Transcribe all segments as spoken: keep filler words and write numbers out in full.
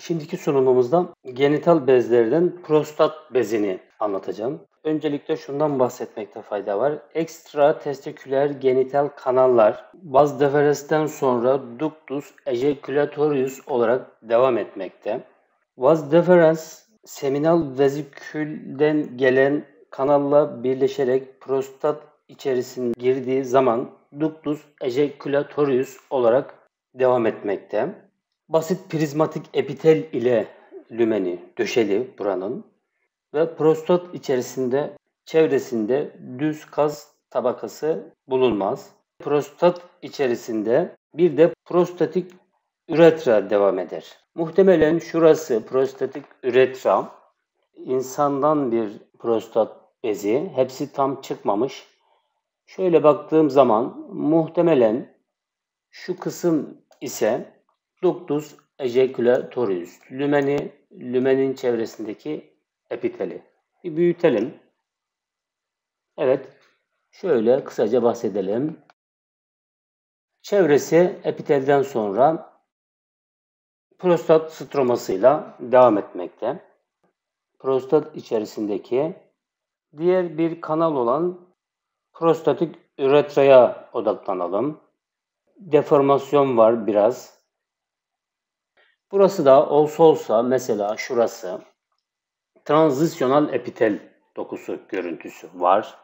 Şimdiki sunumumuzda genital bezlerden prostat bezini anlatacağım. Öncelikle şundan bahsetmekte fayda var. Ekstra testiküler genital kanallar vas deferens'ten sonra ductus ejaculatorius olarak devam etmekte. Vas deferens seminal vezikülden gelen kanalla birleşerek prostat içerisine girdiği zaman ductus ejaculatorius olarak devam etmekte. Basit prizmatik epitel ile lümeni döşeli buranın ve prostat içerisinde çevresinde düz kaz tabakası bulunmaz. Prostat içerisinde bir de prostatik üretra devam eder. Muhtemelen şurası prostatik üretra, insandan bir prostat bezi, hepsi tam çıkmamış. Şöyle baktığım zaman muhtemelen şu kısım ise ductus ejaculatorius, lümeni, lümenin çevresindeki epiteli. Bir büyütelim. Evet, şöyle kısaca bahsedelim. Çevresi epitelden sonra prostat stromasıyla devam etmekte. Prostat içerisindeki diğer bir kanal olan prostatik üretraya odaklanalım. Deformasyon var biraz. Burası da olsa olsa mesela şurası transisyonal epitel dokusu görüntüsü var.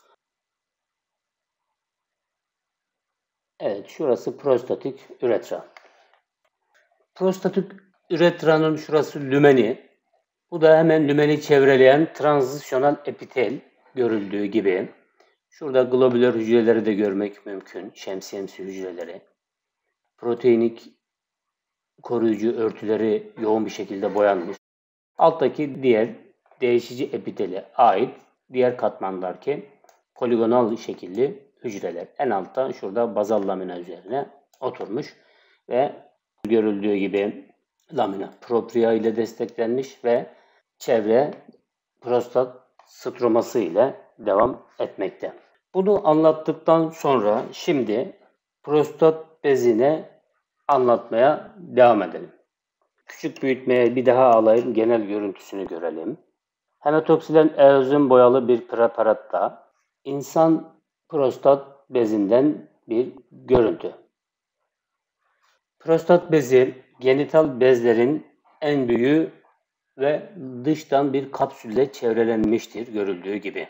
Evet, şurası prostatik üretra. Prostatik üretranın şurası lümeni. Bu da hemen lümeni çevreleyen transisyonal epitel görüldüğü gibi. Şurada globüler hücreleri de görmek mümkün. Şemsiyemsi hücreleri. Proteinik koruyucu örtüleri yoğun bir şekilde boyanmış. Alttaki diğer değişici epitele ait diğer katmandaki poligonal şekilli hücreler. En altta şurada bazal lamina üzerine oturmuş ve görüldüğü gibi lamina propria ile desteklenmiş ve çevre prostat stroması ile devam etmekte. Bunu anlattıktan sonra şimdi prostat bezine anlatmaya devam edelim. Küçük büyütmeye bir daha alayım, genel görüntüsünü görelim. Hematoksilen eozin boyalı bir preparatta insan prostat bezinden bir görüntü. Prostat bezi genital bezlerin en büyüğü ve dıştan bir kapsülle çevrelenmiştir görüldüğü gibi.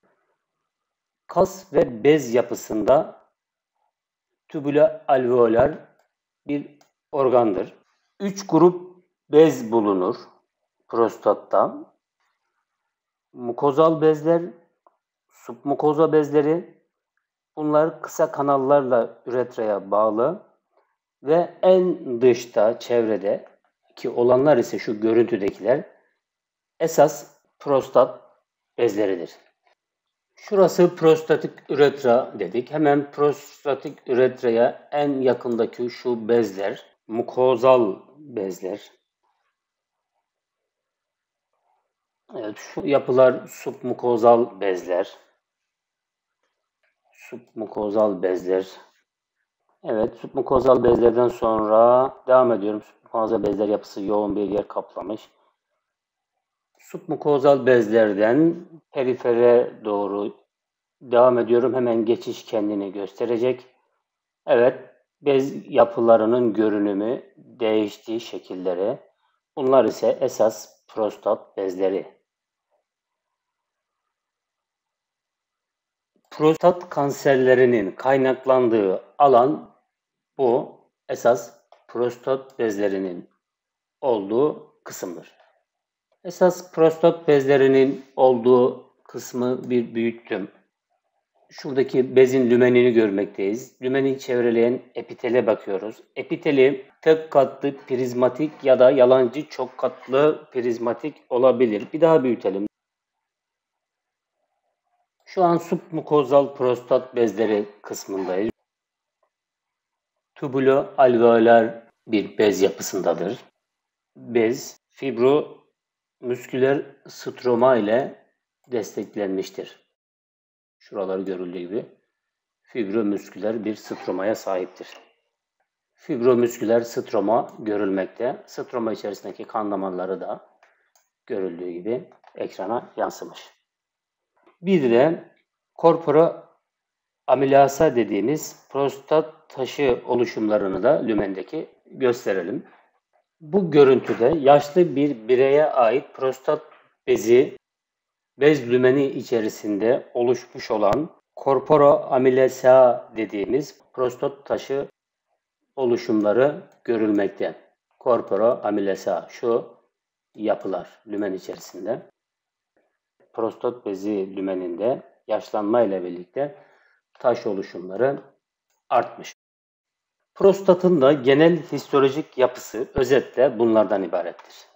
Kas ve bez yapısında tübülo-alveolar bir organdır. Üç grup bez bulunur prostatta. Mukozal bezler, submukoza bezleri, bunlar kısa kanallarla üretraya bağlı ve en dışta, çevrede ki olanlar ise şu görüntüdekiler esas prostat bezleridir. Şurası prostatik üretra dedik. Hemen prostatik üretraya en yakındaki şu bezler, mukozal bezler. Evet, şu yapılar submukozal bezler. Submukozal bezler. Evet, submukozal bezlerden sonra devam ediyorum. Submukozal bezler yapısı yoğun bir yer kaplamış. Submukozal bezlerden perifere doğru devam ediyorum. Hemen geçiş kendini gösterecek. Evet, bez yapılarının görünümü, değiştiği şekilleri. Bunlar ise esas prostat bezleri. Prostat kanserlerinin kaynaklandığı alan bu. Esas prostat bezlerinin olduğu kısımdır. Esas prostat bezlerinin olduğu kısmı bir büyüttüm. Şuradaki bezin lümenini görmekteyiz. Lümeni çevreleyen epitele bakıyoruz. Epiteli tek katlı prizmatik ya da yalancı çok katlı prizmatik olabilir. Bir daha büyütelim. Şu an submukozal prostat bezleri kısmındayız. Tübülo-alveolar bir bez yapısındadır. Bez fibromüsküler stroma ile desteklenmiştir. Şuraları görüldüğü gibi fibromüsküler bir stromaya sahiptir. Fibromüsküler stroma görülmekte. Stroma içerisindeki kan damarları da görüldüğü gibi ekrana yansımış. Bir de korpora amilasa dediğimiz prostat taşı oluşumlarını da lümendeki gösterelim. Bu görüntüde yaşlı bir bireye ait prostat bezi, bez lümeni içerisinde oluşmuş olan korpora amilasa dediğimiz prostat taşı oluşumları görülmekte. Korpora amilasa şu yapılar lümen içerisinde. Prostat bezi lümeninde yaşlanma ile birlikte taş oluşumları artmış. Prostatın da genel histolojik yapısı özetle bunlardan ibarettir.